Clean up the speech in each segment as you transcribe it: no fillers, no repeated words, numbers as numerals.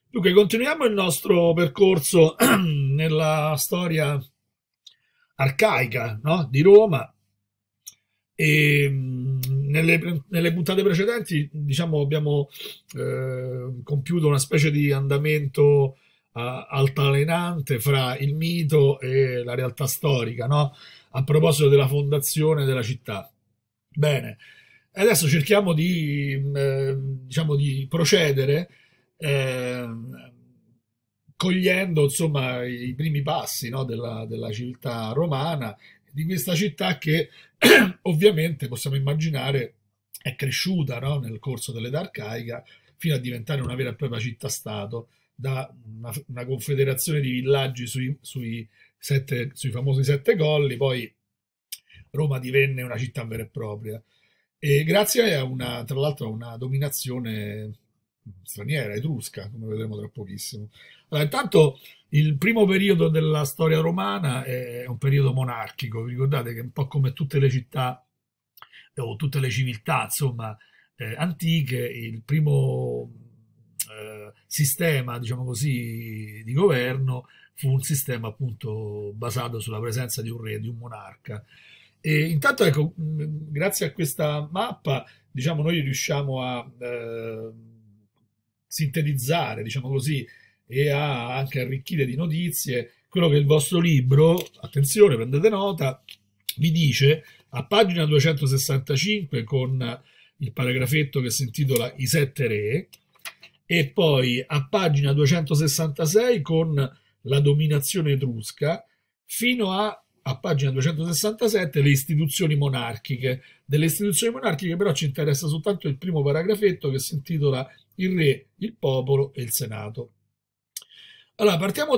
Dunque, continuiamo il nostro percorso nella storia arcaica, no? Di Roma e nelle puntate precedenti, diciamo, abbiamo compiuto una specie di andamento altalenante fra il mito e la realtà storica, no? A proposito della fondazione della città. Bene, adesso cerchiamo diciamo, di procedere eh, cogliendo insomma i primi passi, no, della civiltà romana, di questa città che ovviamente possiamo immaginare è cresciuta, no, nel corso dell'età arcaica fino a diventare una vera e propria città-stato, da una confederazione di villaggi sui famosi sette colli, poi Roma divenne una città vera e propria. E grazie a tra l'altro, a una dominazione straniera, etrusca, come vedremo tra pochissimo. Allora, intanto il primo periodo della storia romana è un periodo monarchico, vi ricordate che è un po' come tutte le città o tutte le civiltà, insomma, antiche, il primo sistema, diciamo così, di governo fu un sistema appunto basato sulla presenza di un re, di un monarca. E intanto, ecco, grazie a questa mappa, diciamo, noi riusciamo a sintetizzare, diciamo così, e a anche arricchire di notizie quello che il vostro libro, attenzione, prendete nota, vi dice a pagina 265 con il paragrafetto che si intitola I sette re e poi a pagina 266 con la dominazione etrusca fino a pagina 267 le istituzioni monarchiche. Delle istituzioni monarchiche però ci interessa soltanto il primo paragrafetto che si intitola Il re, il popolo e il senato. Allora, partiamo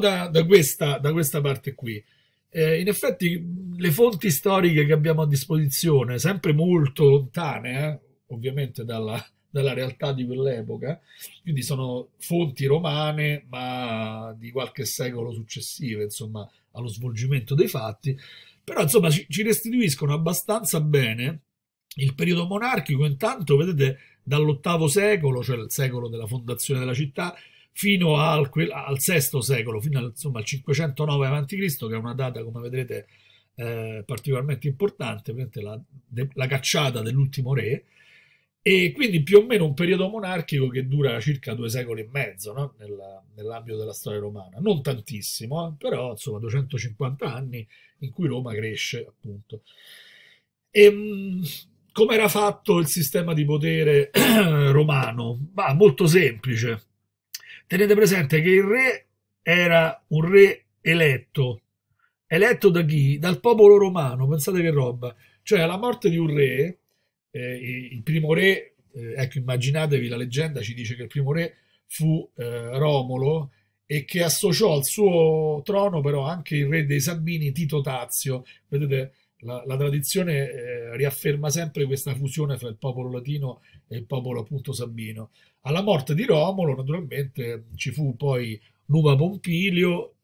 da questa parte qui. In effetti le fonti storiche che abbiamo a disposizione, sempre molto lontane, ovviamente dalla realtà di quell'epoca, quindi sono fonti romane, ma di qualche secolo successive, insomma, allo svolgimento dei fatti, però insomma ci restituiscono abbastanza bene il periodo monarchico, intanto vedete dall'VIII secolo, cioè il secolo della fondazione della città, fino al VI secolo, fino insomma, al 509 a.C., che è una data, come vedrete, particolarmente importante, la cacciata dell'ultimo re, e quindi più o meno un periodo monarchico che dura circa 2 secoli e mezzo, no? Nell'ambito della storia romana. Non tantissimo, però insomma 250 anni in cui Roma cresce, appunto. E, come era fatto il sistema di potere romano? Ma molto semplice. Tenete presente che il re era un re eletto. Eletto da chi? Dal popolo romano. Pensate che roba. Cioè, alla morte di un re, il primo re, ecco, immaginatevi la leggenda, ci dice che il primo re fu Romolo e che associò al suo trono però anche il re dei Sabini, Tito Tazio. Vedete, la tradizione riafferma sempre questa fusione fra il popolo latino e il popolo appunto sabino. Alla morte di Romolo, naturalmente, ci fu poi Numa Pompilio,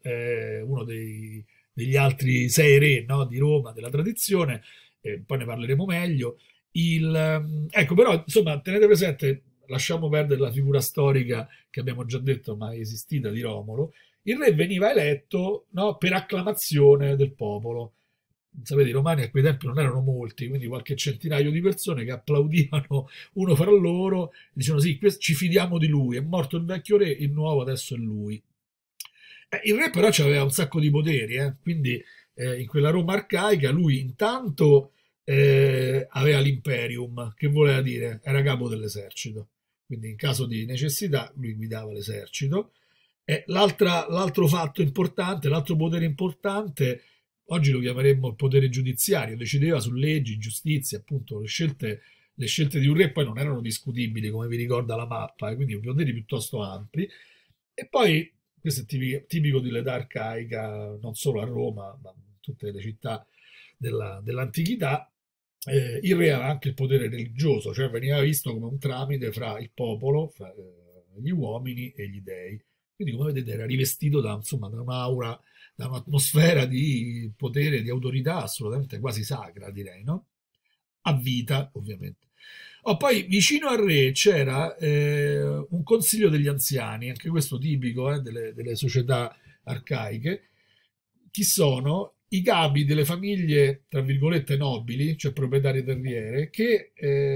degli altri sei re, no, di Roma, della tradizione, poi ne parleremo meglio. Ecco, però, insomma, tenete presente, lasciamo perdere la figura storica che abbiamo già detto, ma è esistita di Romolo. Il re veniva eletto, no, per acclamazione del popolo. Sapete, i romani a quei tempi non erano molti, quindi qualche centinaio di persone che applaudivano uno fra loro e dicevano sì, ci fidiamo di lui, è morto il vecchio re, il nuovo adesso è lui. Il re però aveva un sacco di poteri, quindi in quella Roma arcaica lui intanto aveva l'imperium, che voleva dire era capo dell'esercito, quindi in caso di necessità lui guidava l'esercito. L'altro fatto importante, l'altro potere importante, oggi lo chiameremmo il potere giudiziario, decideva su leggi, giustizia, appunto le scelte di un re poi non erano discutibili come vi ricorda la mappa, quindi poteri piuttosto ampli. E poi, questo è tipico dell'età arcaica, non solo a Roma, ma in tutte le città dell'antichità, il re aveva anche il potere religioso, cioè veniva visto come un tramite fra il popolo, fra gli uomini e gli dei. Quindi, come vedete, era rivestito insomma, da un'aura, da un'atmosfera di potere, di autorità assolutamente quasi sacra, direi, no? A vita, ovviamente. Poi vicino al re c'era un consiglio degli anziani, anche questo tipico delle società arcaiche. Chi sono? I capi delle famiglie, tra virgolette, nobili, cioè proprietarie terriere, che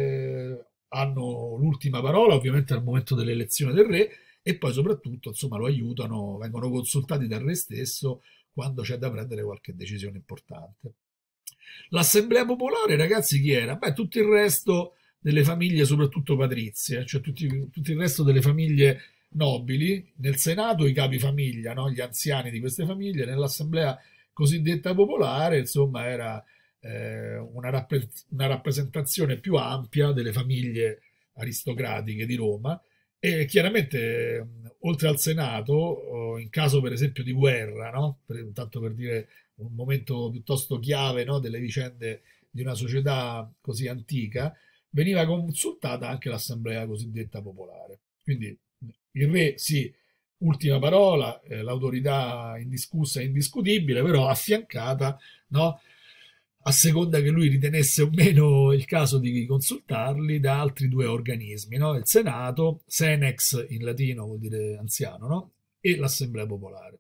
hanno l'ultima parola, ovviamente al momento dell'elezione del re, e poi soprattutto, insomma, lo aiutano, vengono consultati dal re stesso quando c'è da prendere qualche decisione importante. L'assemblea popolare, ragazzi, chi era? Beh, tutto il resto delle famiglie, soprattutto patrizie, cioè tutto il resto delle famiglie nobili, nel Senato i capi famiglia, no? Gli anziani di queste famiglie, nell'assemblea cosiddetta popolare, insomma, era una rappresentazione più ampia delle famiglie aristocratiche di Roma e chiaramente, oltre al Senato, in caso per esempio di guerra, no? Tanto per dire un momento piuttosto chiave, no? Delle vicende di una società così antica, veniva consultata anche l'assemblea cosiddetta popolare. Quindi il re sì, ultima parola, l'autorità indiscussa e indiscutibile, però affiancata, no? A seconda che lui ritenesse o meno il caso di consultarli, da altri due organismi, no? Il Senato, Senex in latino vuol dire anziano, no? E l'Assemblea Popolare.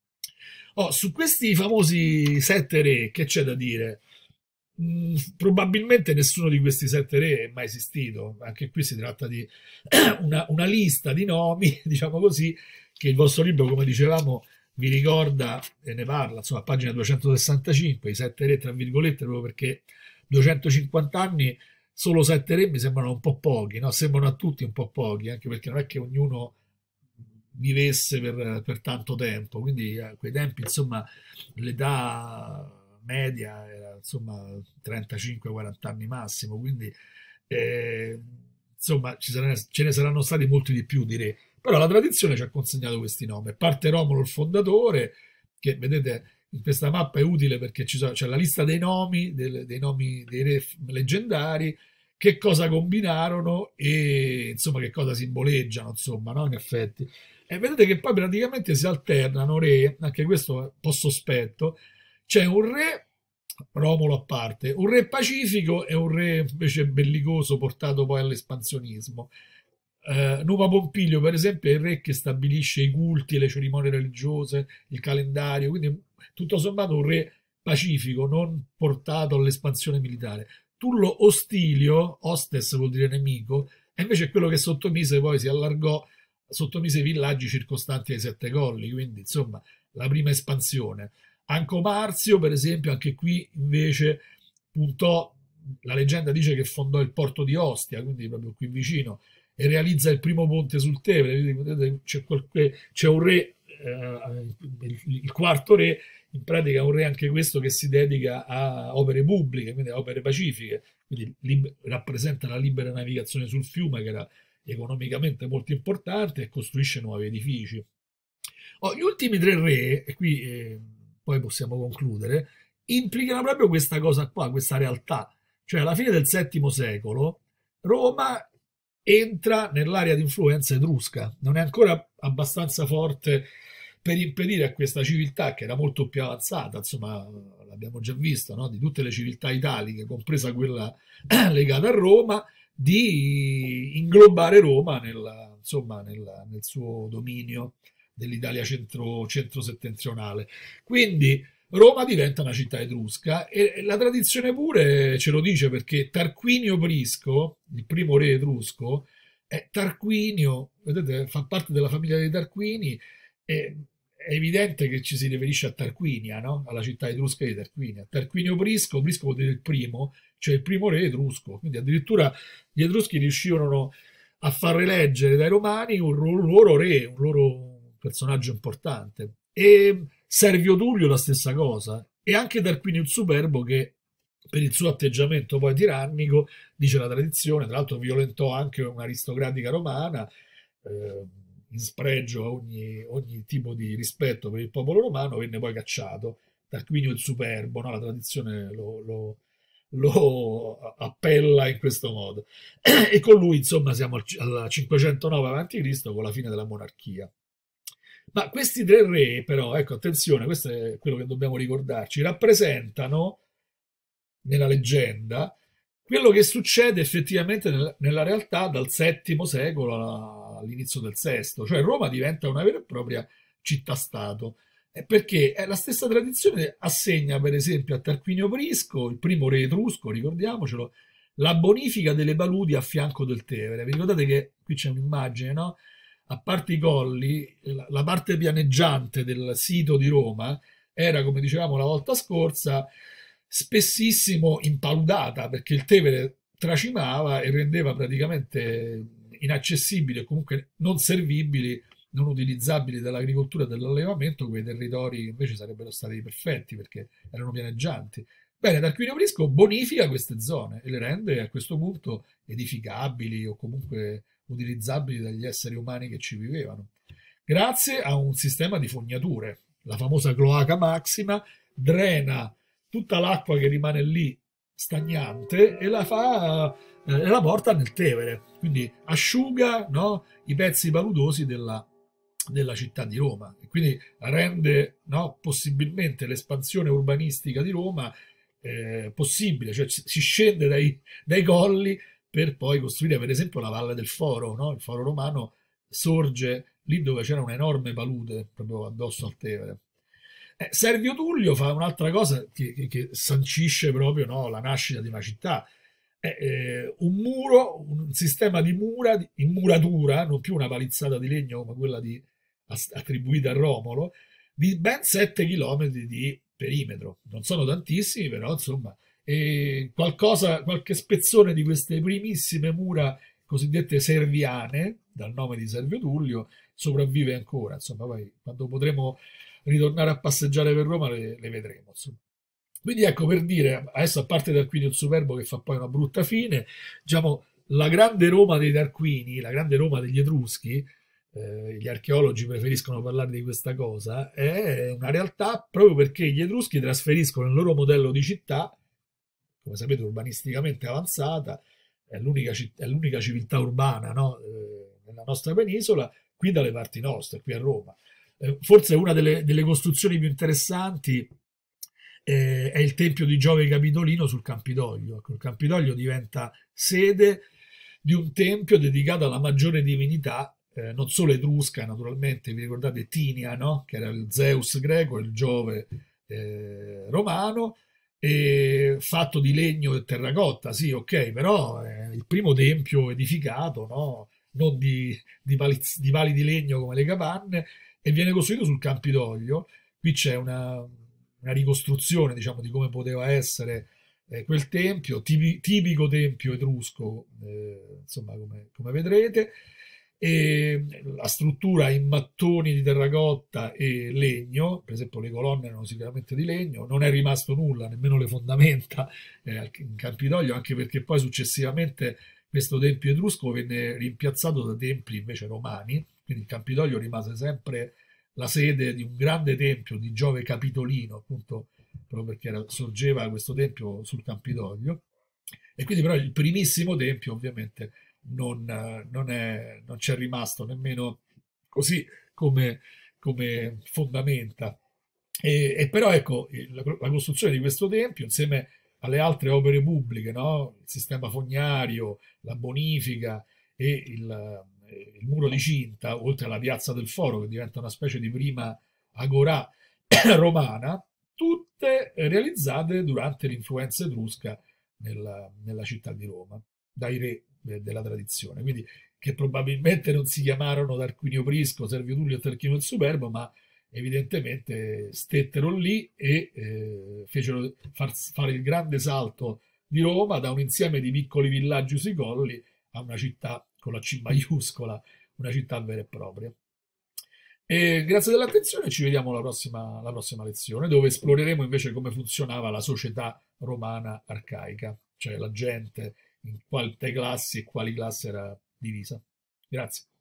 Su questi famosi sette re, che c'è da dire? Probabilmente nessuno di questi sette re è mai esistito, anche qui si tratta di una lista di nomi, diciamo così, che il vostro libro, come dicevamo, vi ricorda e ne parla, insomma, a pagina 265, i sette re, tra virgolette, proprio perché 250 anni, solo sette re mi sembrano un po' pochi, no? Sembrano a tutti un po' pochi, anche perché non è che ognuno vivesse per tanto tempo, quindi a quei tempi, insomma, l'età media era insomma 35-40 anni massimo, quindi eh, insomma ce ne saranno stati molti di più, direi. Però la tradizione ci ha consegnato questi nomi. A parte Romolo il fondatore, che vedete in questa mappa è utile perché c'è la lista dei nomi, dei nomi dei re leggendari, che cosa combinarono e insomma che cosa simboleggiano, insomma, no? In effetti. E vedete che poi praticamente si alternano re, anche questo è un po' sospetto, c'è un re, Romolo a parte, un re pacifico e un re invece bellicoso portato poi all'espansionismo. Numa Pompilio, per esempio, è il re che stabilisce i culti, le cerimonie religiose, il calendario, quindi tutto sommato un re pacifico, non portato all'espansione militare. Tullo Ostilio, hostes vuol dire nemico, e invece è quello che sottomise poi si allargò, sottomise i villaggi circostanti ai Sette Colli, quindi insomma la prima espansione. Anco Marzio, per esempio, anche qui invece puntò, la leggenda dice che fondò il porto di Ostia, quindi proprio qui vicino, e realizza il primo ponte sul Tevere. C'è un re, il quarto re, in pratica è un re anche questo che si dedica a opere pubbliche, quindi a opere pacifiche, quindi rappresenta la libera navigazione sul fiume che era economicamente molto importante e costruisce nuovi edifici. Gli ultimi tre re, e qui poi possiamo concludere, implicano proprio questa cosa qua, questa realtà. Cioè alla fine del VII secolo Roma entra nell'area di influenza etrusca, non è ancora abbastanza forte per impedire a questa civiltà che era molto più avanzata, insomma l'abbiamo già visto, no? Di tutte le civiltà italiche, compresa quella legata a Roma, di inglobare Roma insomma, nel suo dominio dell'Italia centro-settentrionale. Quindi Roma diventa una città etrusca e la tradizione pure ce lo dice perché Tarquinio Prisco, il primo re etrusco, Tarquinio, vedete, fa parte della famiglia dei Tarquini e è evidente che ci si riferisce a Tarquinia, no? Alla città etrusca di Tarquinia. Tarquinio Prisco, Prisco vuol dire il primo, cioè il primo re etrusco, quindi addirittura gli etruschi riuscirono a far eleggere dai romani un loro re, un loro personaggio importante. E Servio Tullio la stessa cosa, e anche Tarquinio il Superbo che per il suo atteggiamento poi tirannico, dice la tradizione, tra l'altro violentò anche un'aristocratica romana, in spregio a ogni tipo di rispetto per il popolo romano, venne poi cacciato. Tarquinio il Superbo, no? La tradizione lo appella in questo modo. E con lui, insomma, siamo al 509 a.C. con la fine della monarchia. Ma questi tre re, però, ecco, attenzione, questo è quello che dobbiamo ricordarci, rappresentano nella leggenda quello che succede effettivamente nella realtà dal VII secolo all'inizio del VI, cioè Roma diventa una vera e propria città-stato. Perché la stessa tradizione assegna, per esempio, a Tarquinio Prisco, il primo re etrusco, ricordiamocelo, la bonifica delle paludi a fianco del Tevere. Vi ricordate che qui c'è un'immagine, no? A parte i colli, la parte pianeggiante del sito di Roma era, come dicevamo la volta scorsa, spessissimo impaludata perché il Tevere tracimava e rendeva praticamente inaccessibili e comunque non servibili, non utilizzabili dall'agricoltura e dall'allevamento quei territori che invece sarebbero stati perfetti perché erano pianeggianti. Bene, Tarquinio Prisco bonifica queste zone e le rende a questo punto edificabili o comunque utilizzabili dagli esseri umani che ci vivevano, grazie a un sistema di fognature. La famosa cloaca maxima drena tutta l'acqua che rimane lì stagnante e e la porta nel Tevere, quindi asciuga, no, i pezzi paludosi della città di Roma e quindi rende, no, possibilmente l'espansione urbanistica di Roma possibile, cioè si scende dai colli per poi costruire per esempio la Valle del Foro, no? Il Foro romano sorge lì dove c'era un enorme palude proprio addosso al Tevere. Servio Tullio fa un'altra cosa che sancisce proprio, no, la nascita di una città. Un muro, un sistema di mura, in muratura, non più una palizzata di legno come quella attribuita a Romolo, di ben 7 chilometri di perimetro. Non sono tantissimi, però insomma, qualche spezzone di queste primissime mura cosiddette serviane, dal nome di Servio Tullio, sopravvive ancora. Insomma, poi quando potremo ritornare a passeggiare per Roma le vedremo. Insomma. Quindi ecco, per dire, adesso a parte Tarquinio il Superbo che fa poi una brutta fine, diciamo, la grande Roma dei Tarquini, la grande Roma degli Etruschi, gli archeologi preferiscono parlare di questa cosa, è una realtà proprio perché gli Etruschi trasferiscono il loro modello di città, come sapete urbanisticamente avanzata, è l'unica civiltà urbana, no? Nella nostra penisola, qui dalle parti nostre, qui a Roma. Forse una delle costruzioni più interessanti è il tempio di Giove Capitolino sul Campidoglio. Il Campidoglio diventa sede di un tempio dedicato alla maggiore divinità, non solo etrusca naturalmente, vi ricordate Tinia, no? Che era il Zeus greco e il Giove romano, fatto di legno e terracotta, sì, ok, però è il primo tempio edificato, no? Non di pali di legno come le capanne, e viene costruito sul Campidoglio. Qui c'è una ricostruzione, diciamo, di come poteva essere quel tempio, tipico tempio etrusco, insomma, come vedrete. E la struttura in mattoni di terracotta e legno, per esempio le colonne erano sicuramente di legno, non è rimasto nulla, nemmeno le fondamenta in Campidoglio, anche perché poi successivamente questo tempio etrusco venne rimpiazzato da templi invece romani, quindi il Campidoglio rimase sempre la sede di un grande tempio di Giove Capitolino, appunto proprio perché sorgeva questo tempio sul Campidoglio, e quindi però il primissimo tempio ovviamente non c'è rimasto nemmeno così come fondamenta. E però ecco, la costruzione di questo tempio insieme alle altre opere pubbliche, no? Il sistema fognario, la bonifica e il muro di cinta, oltre alla piazza del Foro, che diventa una specie di prima agorà romana, tutte realizzate durante l'influenza etrusca nella città di Roma, dai re della tradizione. Quindi che probabilmente non si chiamarono Tarquinio Prisco, Servio Tullio e Tarquinio il Superbo, ma evidentemente stettero lì e fecero fare il grande salto di Roma da un insieme di piccoli villaggi sui colli a una città con la C maiuscola, una città vera e propria. E grazie dell'attenzione, ci vediamo la prossima lezione, dove esploreremo invece come funzionava la società romana arcaica, cioè la gente in quali classi e quali classi era divisa. Grazie.